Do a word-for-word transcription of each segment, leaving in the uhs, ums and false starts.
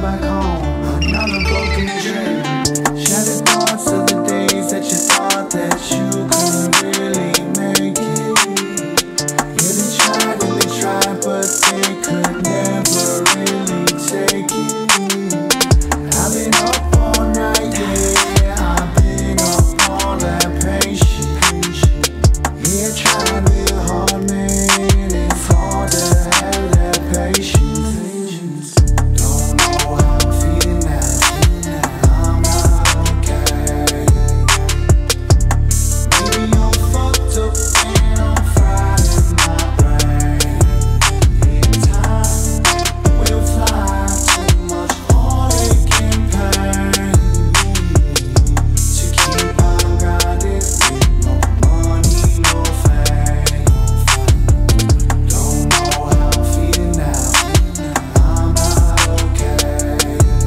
back home. Another broken dream. Shattered thoughts of the days that you thought that you couldn't really make it. Yeah, they tried and they tried, but they could never really take it. I've been up all night, yeah, I've been up all that patience. Yeah, trying real hard, man, it's hard to have that patience. Don't know how I'm feeling now, I'm not okay. Maybe I'm fucked up and I'm fried in my brain. In time, we'll fly, too much heartache and pain. To keep on grinding with no money, no fame. Don't know how I'm feeling now, I'm not okay.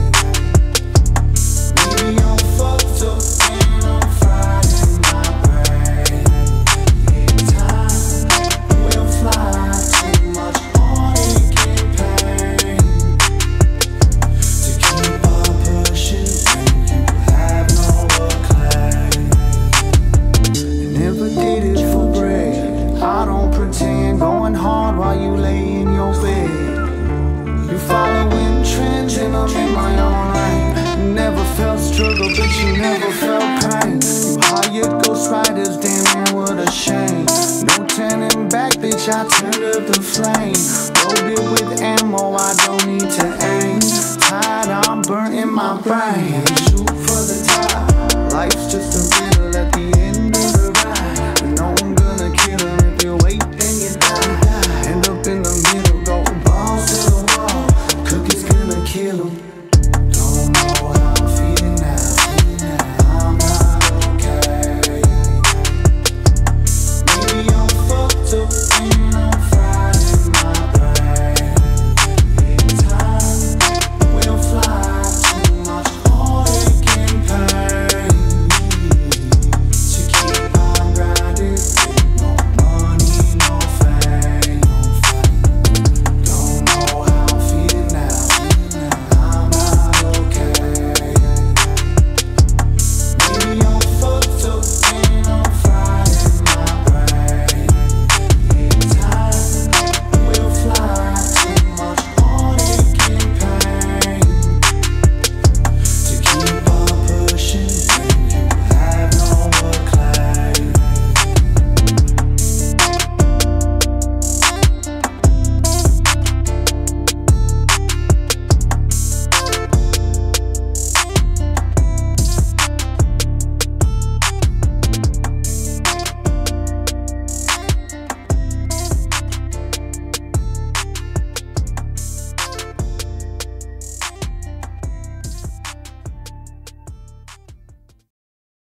Maybe I'm fucked up and I'm fried in my brain. In time, we'll fly, too much heartache and pain. To keep on pushing when you have no acclaim. Never did it for bread, I don't pretend. Going hard while you lay in your bed. You following trends and I'm in my own lane. You never felt struggle, but you never felt pain. You hired ghost riders, damn man, what a shame. No turning back, bitch, I turned up the flame. Loaded with ammo, I don't need to aim. Tired, I'm burnt in my brain.